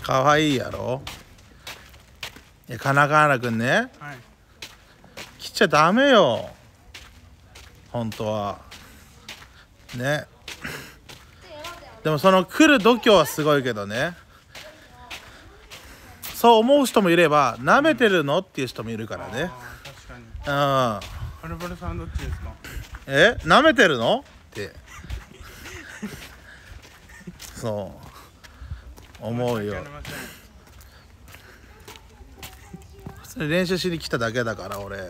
かわいいやろ。いや、カナカナくんね、 はい。 来ちゃダメよ本当はね。でもその来る度胸はすごいけどね、そう思う人もいれば舐めてるのっていう人もいるからね。 確かに。 うん。 はるばるさんどっちですか？ 舐めてるのってそう思うよ。 申し訳ありません。 普通に練習しに来ただけだから俺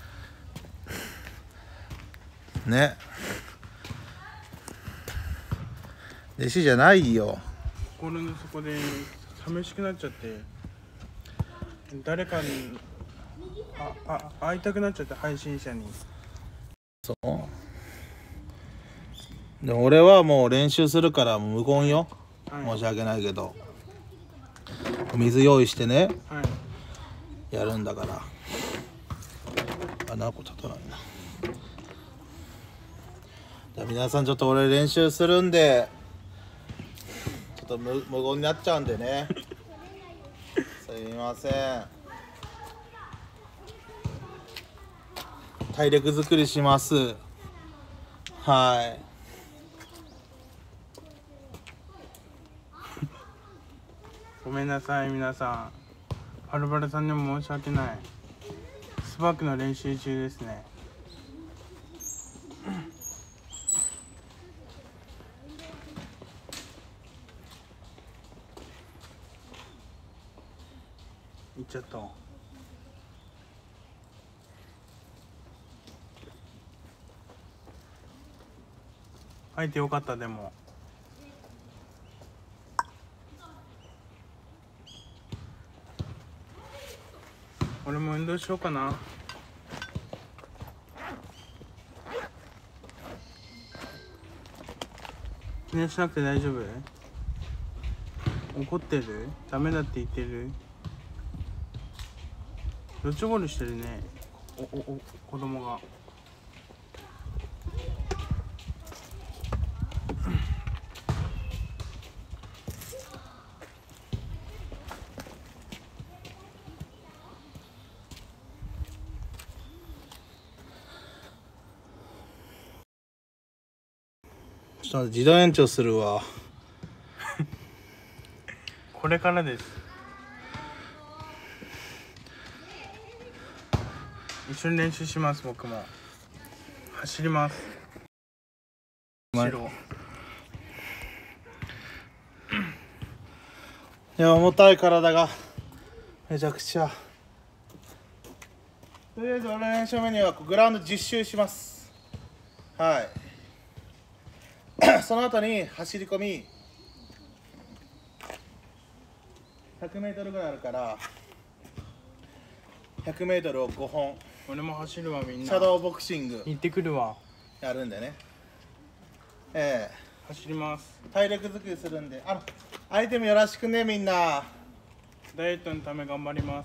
ね。弟子じゃないよ。 心の底で寂しくなっちゃって、誰かに会いたくなっちゃって、配信者に。 そうでも俺はもう練習するから無言よ、 はい、 申し訳ないけど水用意してね、 はい、 やるんだから。あ、何個立たないな。じゃあ皆さんちょっと俺練習するんでちょっと無言になっちゃうんでねすいません。体力作りします。はい。 ごめんなさい皆さん、はるばるさんにも申し訳ない。スパークの練習中ですね。行っちゃった。入ってよかった。でも俺も運動しようかな。記念しなくて大丈夫？怒ってる？ダメだって言ってる？ドッジボールしてるね、子供が。 ちょっと自動延長するわこれからです。一緒に練習します。僕も走ります。走ろう。 いや重たい体がめちゃくちゃ。とりあえず俺の練習メニューはグラウンド10周します。はいその後に走り込み 100m ぐらいあるから100m を5本。 俺も走るわ。みんなシャドーボクシング行ってくるわ。 やるんでね。 走ります。 体力作りするんで、アイテムよろしくねみんな。 ダイエットのため頑張ります。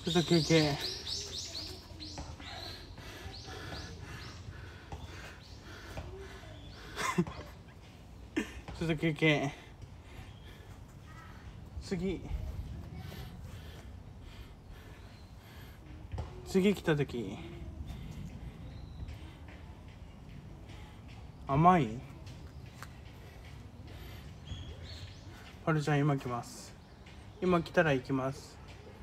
ちょっと休憩。ちょっと休憩。次来た時甘い？パルちゃん今来ます。今来たら行きます。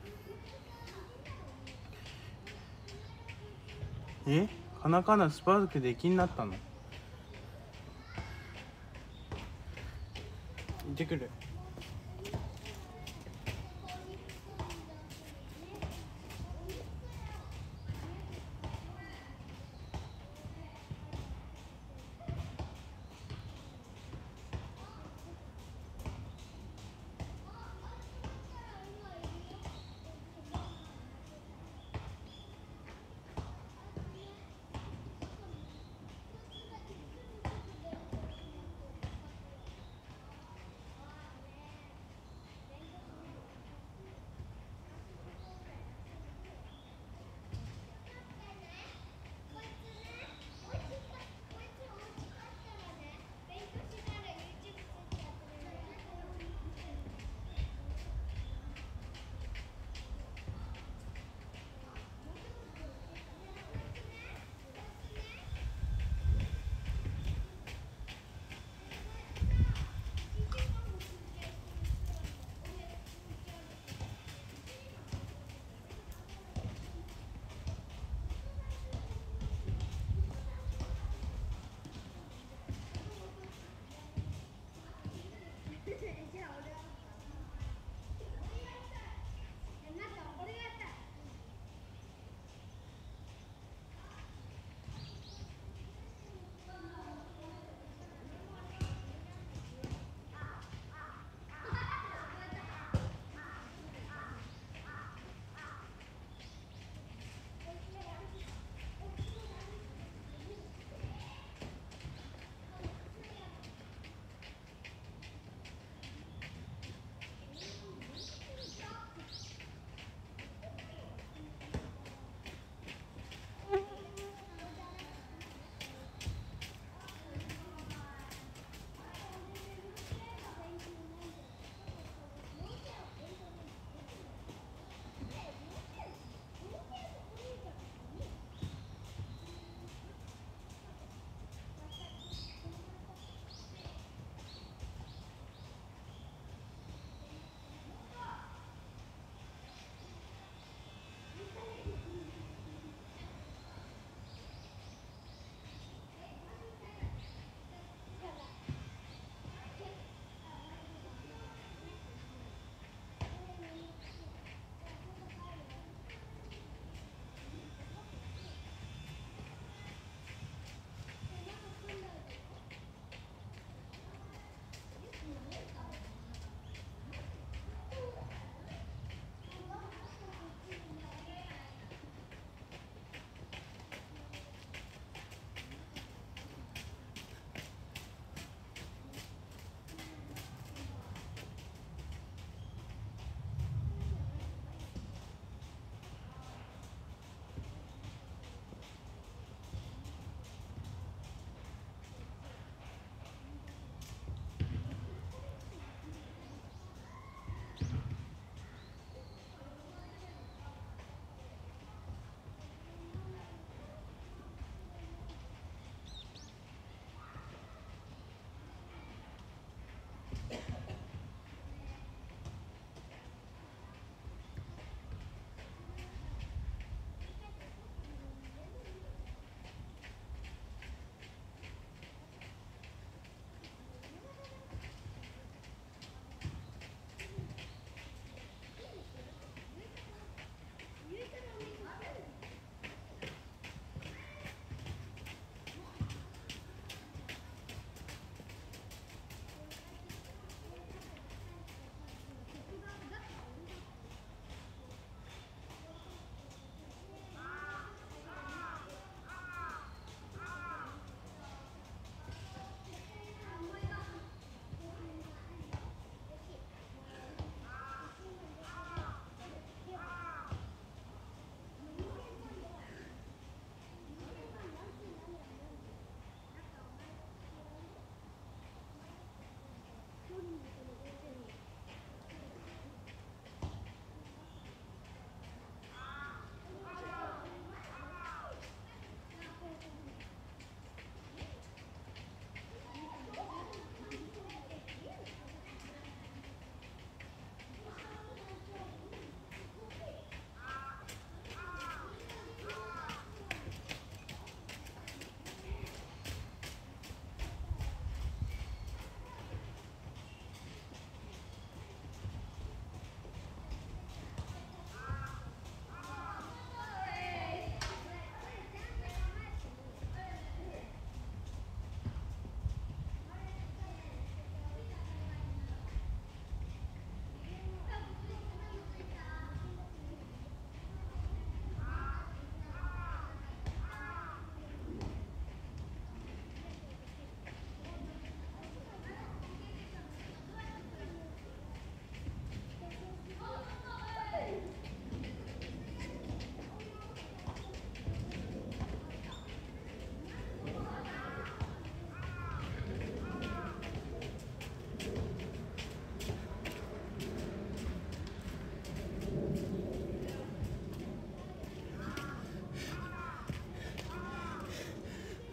カナカナスパークで気になったの？行ってくる。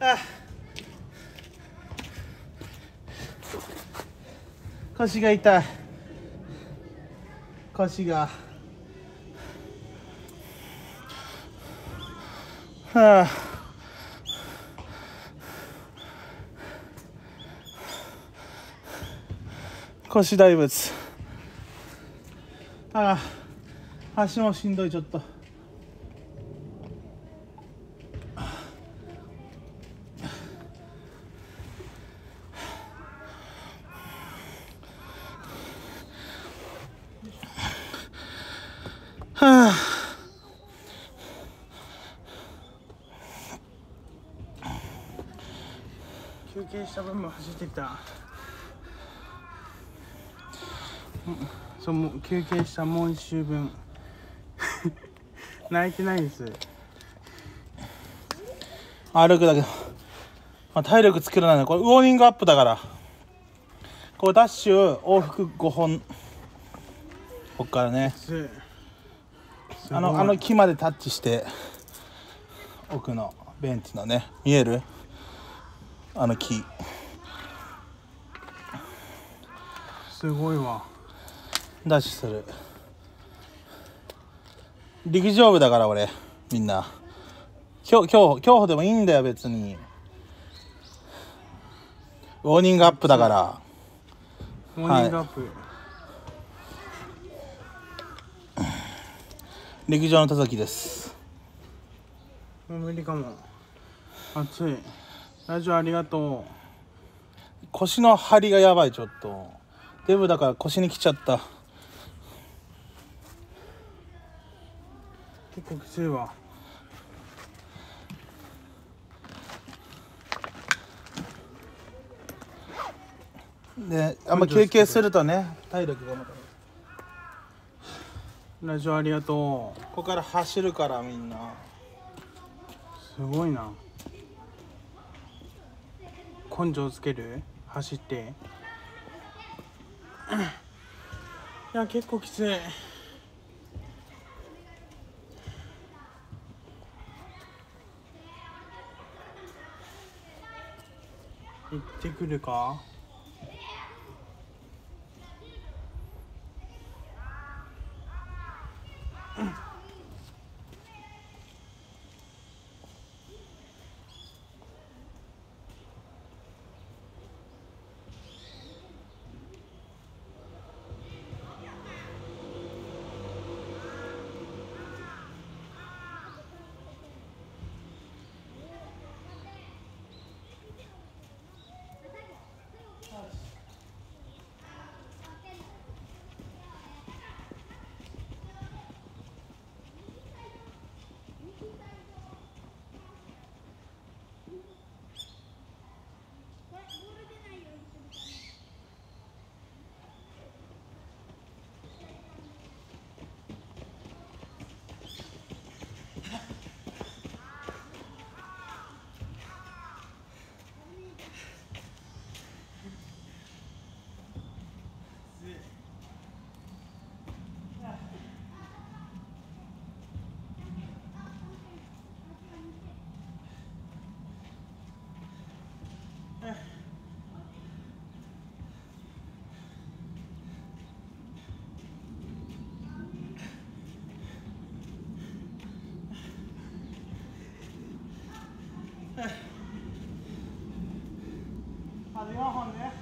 あ、腰が痛い。腰が。はあ。腰大仏。ああ、足もしんどい、ちょっと。はあ。 休憩した分も走ってきた。そう、もう休憩したもう一周分泣いてないです。 歩くだけど、まあ、体力つけるならこれウォーミングアップだから、これダッシュ往復5本、こっからねあの木までタッチして、奥のベンチのね、見えるあの木、 すごいわ。 ダッシュする。陸上部だから俺、みんな競歩でもいいんだよ別に。ウォーニングアップだから。 ウォーニングアップ、 陸上の田崎です。 もう無理かも。暑い。ラジオありがとう。 腰の張りがやばい、ちょっとデブだから腰に来ちゃった。 結構きついわ。 で、あんま休憩するとね、体力がまた。 ラジオありがとう。 ここから走るからみんな。 すごいな。根性つける？走っていや結構きつい。行ってくるか。 あと4本ね。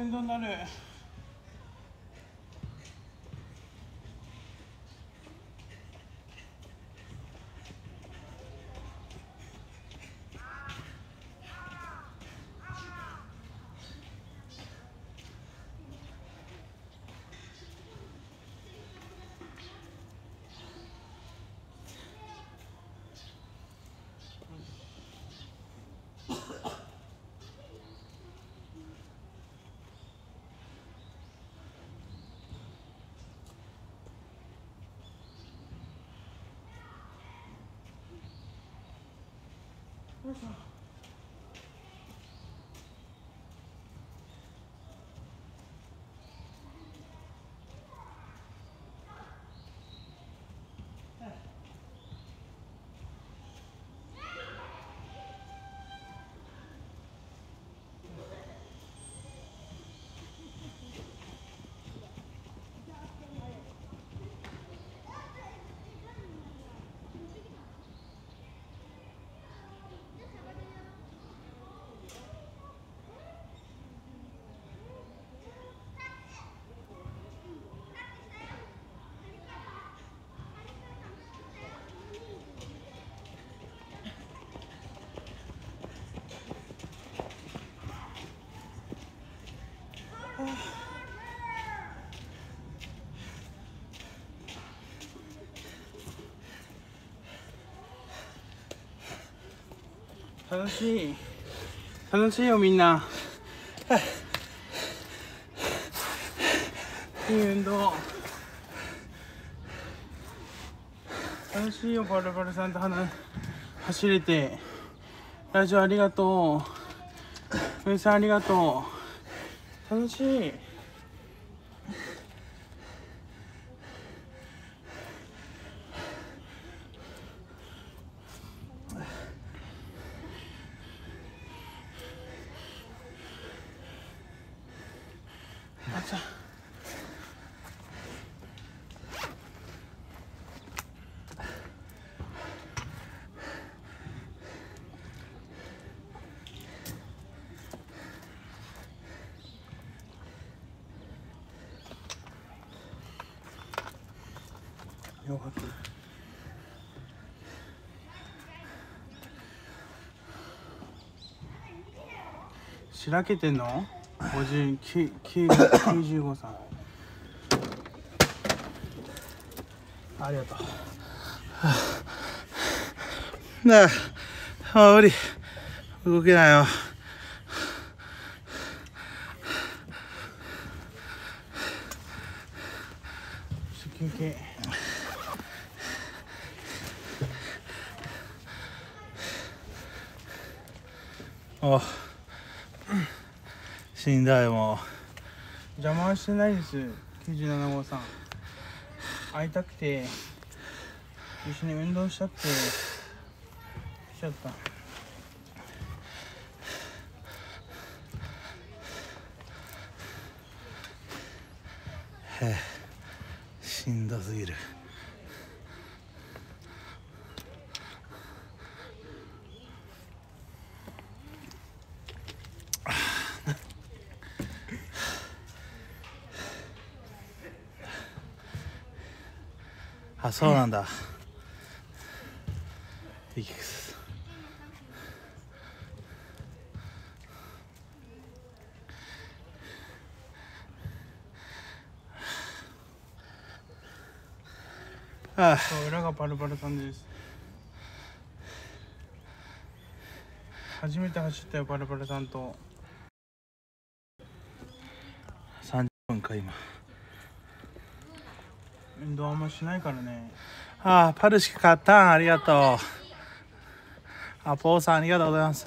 面倒になる。よいしょ。楽しい。楽しいよみんな。いい運動。楽しいよパルパルさんと走れて。ラジオありがとう。上さんありがとう。楽しい。よかった。しらけてんの？95さん。 ありがとう。なあ、無理。動けないよ。 休憩。 お、しんどいもう。邪魔はしてないです。97号さん。会いたくて、一緒に運動したくて、来ちゃった。 へえ、しんどすぎる。あ、そうなんだ。息くす。ああ、 そう、裏がパルパルさんです。初めて走ったよパルパルさんと。 30分か今。 運動あんましないからね。 ああ、パルシカ買ったん、ありがとう。あ、ポーさんありがとうございます。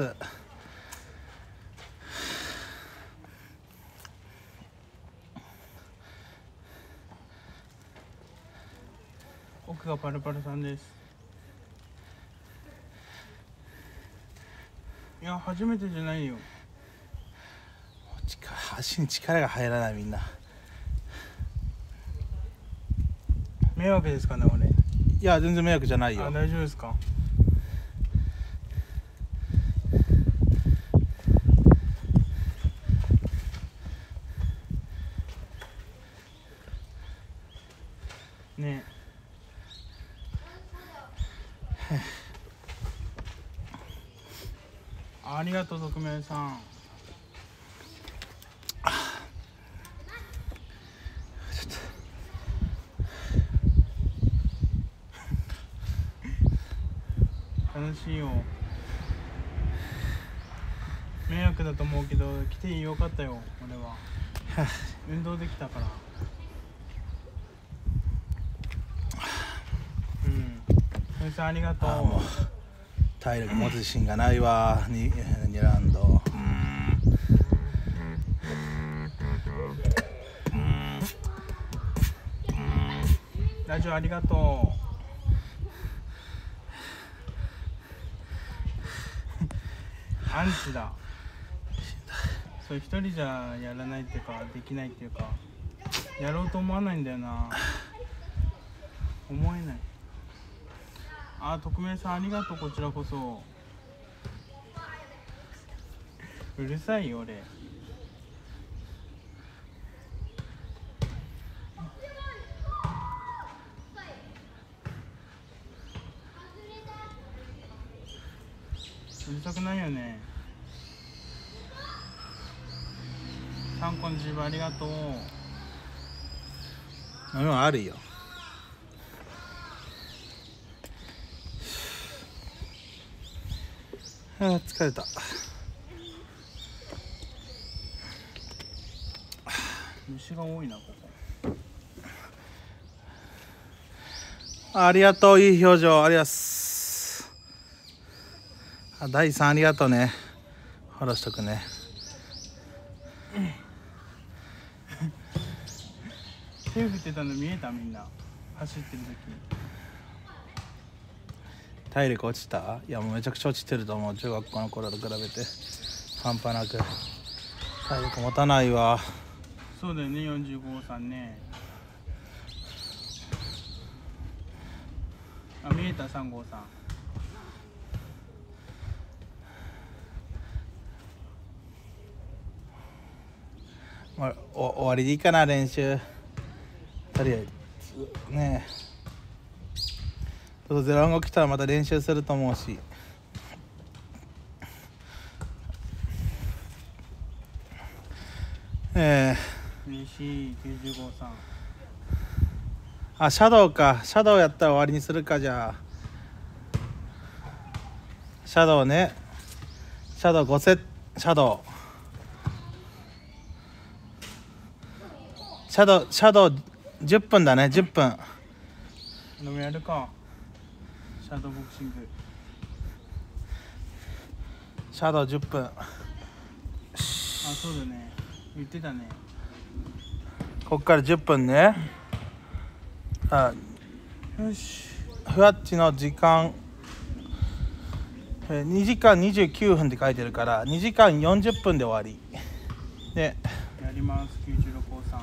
奥がパルパルさんです。いや、初めてじゃないよ。 足に力が入らないみんな。 迷惑ですかね俺。 いや、全然迷惑じゃないよ。 あ、大丈夫ですか。 ね。ありがとう匿名さん。楽しいよ。迷惑だと思うけど来てよかったよ。俺は運動できたから。うん。先生ありがとう。 もう体力持つ自信がないわ。2ラウンド。 ラジオありがとう。アンチだ。それ一人じゃやらないっていうかできないっていうかやろうと思わないんだよな。思えない。あ、匿名さんありがとう。こちらこそ。うるさいよ俺。うるさくないよね。サンコンジーありがとう。 飲み物あるよ。あー疲れた。 虫が多いなここ。 ありがとう。いい表情。ありがとうございます。第3ありがとうね。フォローしとくね。 手振ってたの見えた？みんな走ってる時。 体力落ちた？いやもうめちゃくちゃ落ちてると思う。中学校の頃と比べて半端なく体力持たないわ。 そうだよね。45さんね。あ、見えた。3号さん。 終わりでいいかな練習。とりあえずねえ。ゼロ暗号来たらまた練習すると思うし。 嬉しい。95さん。 あ、シャドウか。シャドウやったら終わりにするか。じゃあシャドウね。シャドウ5セット。シャドウ10分だね。10分でもやるか。シャドーボクシング。 シャドウ10分。 あ、そうだね。言ってたね。 こっから10分ね。あ、 よし。 ふわっちの時間2時間29分って書いてるから2時間40分で終わりでやります。96号さん。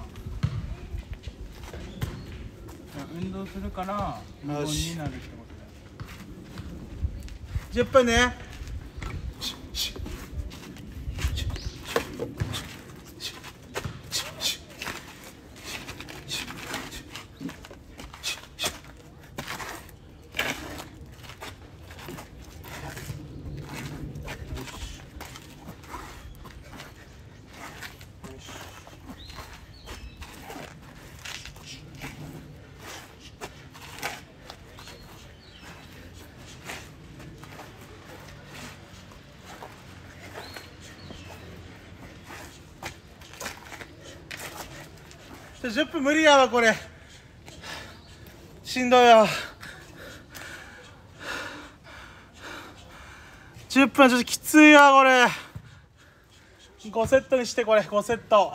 運動するから無言になるってことだよ。 10分ね。10分無理やわこれ。しんどいわ。10分ちょっときついわこれ。5セットにしてこれ5セット。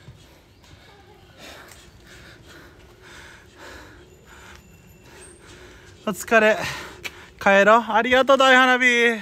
お疲れ。帰ろう。ありがとう大花火。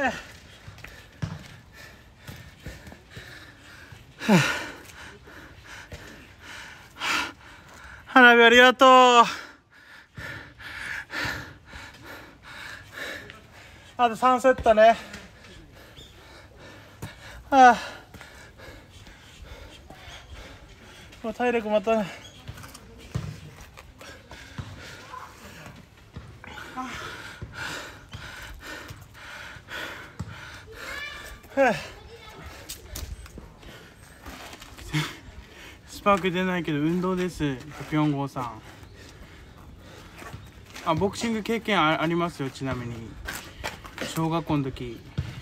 花火ありがとう。あと3セットね。もう体力またね。 スパーク出ないけど運動です。104号さん。あ、ボクシング経験ありますよ。ちなみに小学校の時。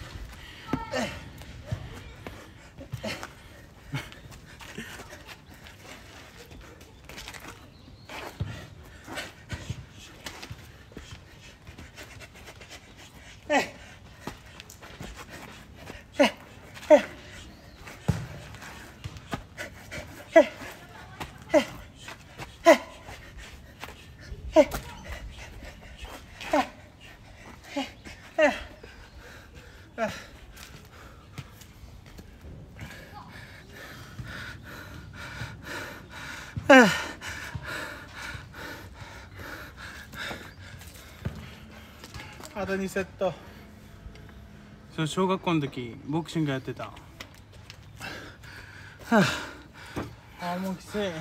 あと2セット。 そう、小学校の時ボクシングやってた。あ、もうきつい。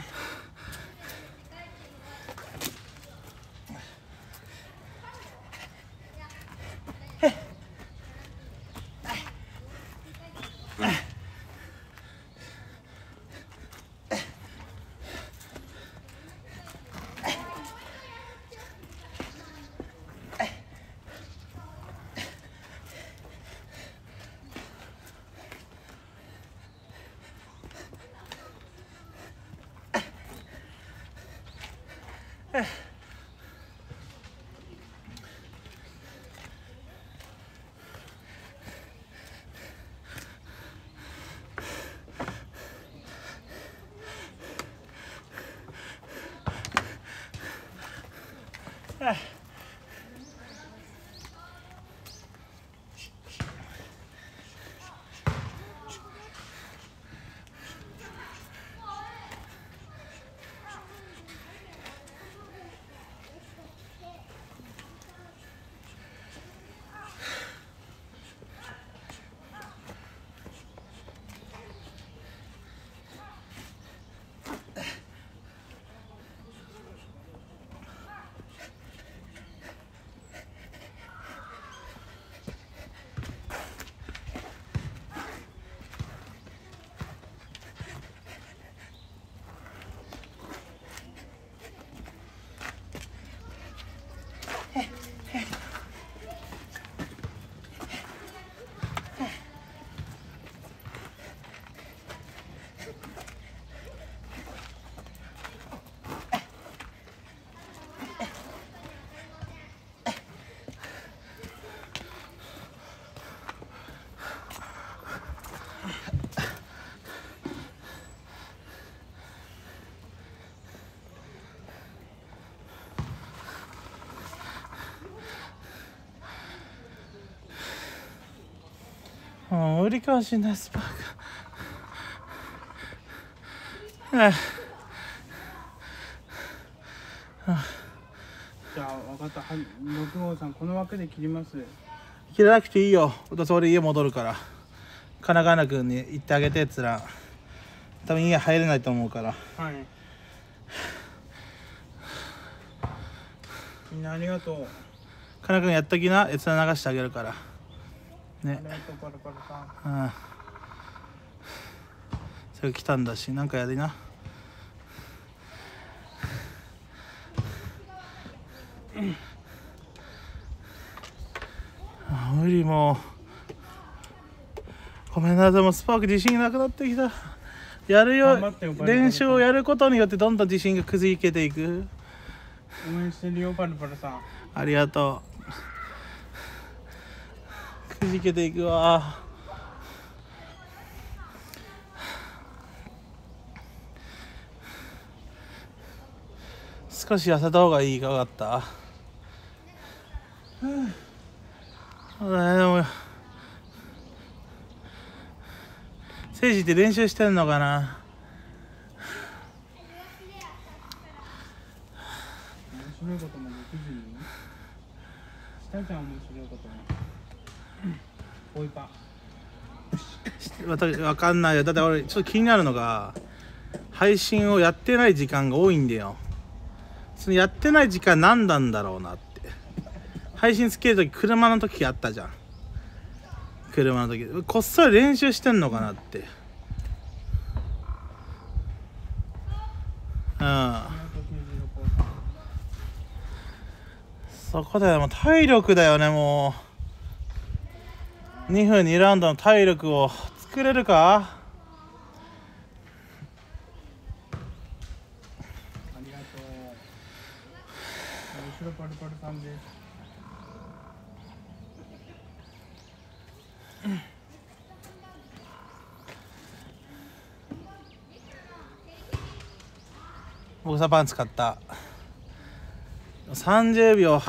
もう無理かもしれないスパーク。 じゃあ分かった。6号さんこの枠で切ります。 切らなくていいよ。私俺家戻るから。金川君に行ってあげてっつら多分家入れないと思うから。 はい。みんなありがとう。 金君やっときな。閲覧流してあげるからね。 ありがとうパルパルさん。 うん。それ来たんだしなんかやりな。無理もうごめんなさい。もうスパーク自信なくなってきた。やるよ。練習をやることによってどんどん自信がくじけていく。 応援してるよパルパルさん。 ありがとう。くじけていくわ。少し痩せた方がいいか。分かった。でも聖司って練習してんのかな。 面白いこともできずにしたじゃん、面白いことも。ボイパわかんないよ。だって俺ちょっと気になるのが、配信をやってない時間が多いんだよ。そのやってない時間何なんだろうなって。配信つけるとき車の時あったじゃん。車の時こっそり練習してんのかなって。そこだよ。もう体力だよね。もう2分2ラウンドの体力を作れるか。 ありがとう。後ろパルパルさんです。 ボクサーパン使った30秒。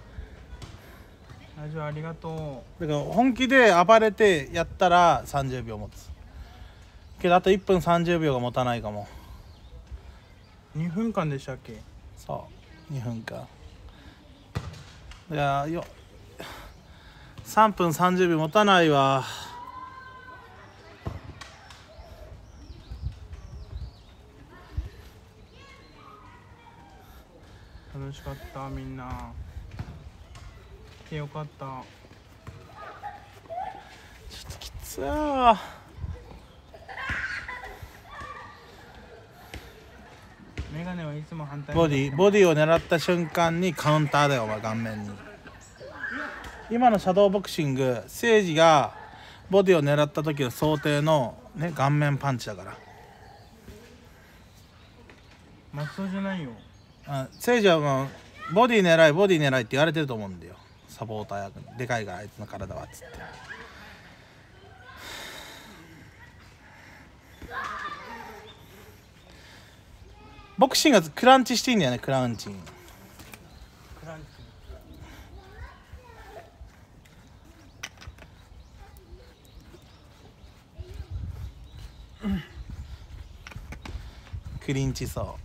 ラジオありがとだから本気で暴れてやったら30秒持つけど、あと1分30秒が持たないかも。 う。2分間でしたっけ。 そう2分間いやよ3分30秒持たないわ。 楽しかった。みんな来てよかった。 ちょっときついわ。 メガネはいつも反対。 ボディを狙った瞬間にカウンターだよお前、顔面に。今のシャドーボクシング、聖司がボディを狙った時の想定のね、顔面パンチだから。 松尾じゃないよ。 聖司はもうボディ狙いボディ狙いって言われてると思うんだよ、サポーター役に。でかいからあいつの体はっつって。ボクシングはクランチしていいんだよね。クランチクランチ。 クリンチそう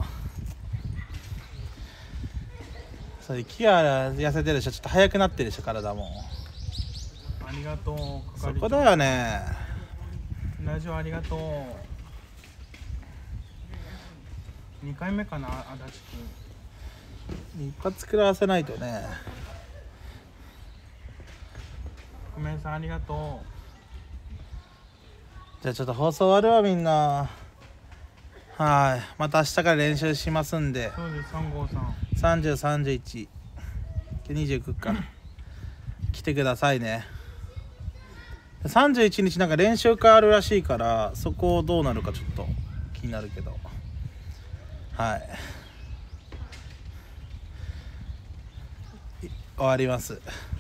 それキア痩せてるでしょ。ちょっと速くなってるでしょ体も。 ありがとう。 そこだよね。 ラジオありがとう。2回目かな、足立一発食らわせないとね。 くん。ごめんさんありがとじゃあちょっと放送終わるわみんな。はい、また明日から練習しますんで。 う。そうです。353 30、31で29か来てくださいね。31日なんか練習会あるらしいから、そこどうなるかちょっと気になるけど。はい終わります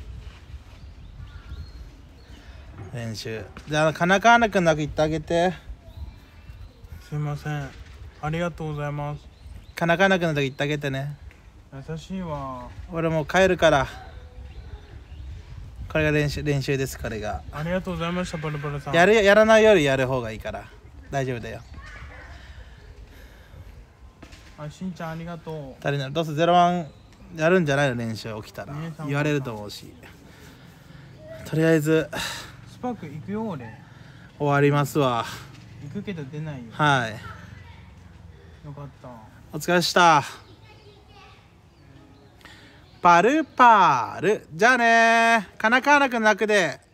練習。じゃあ金川花くんだけ言ってあげて。 すいません。ありがとうございます。 金川花くんだけ言ってあげてね。 優しいわ。 俺もう帰るから。これが練習です。これがありがとうございました。パルパルさん。 やらないよりやる方がいいから大丈夫だよ。 しんちゃんありがとう。 足りない。どうせ01やるんじゃないの練習起きたら姉さん言われると思うし。とりあえずスパーク行くよ俺。 終わりますわ。 行くけど出ないよ。 はいよかった。 お疲れした。パルパールじゃあねー。金川花くん泣くで。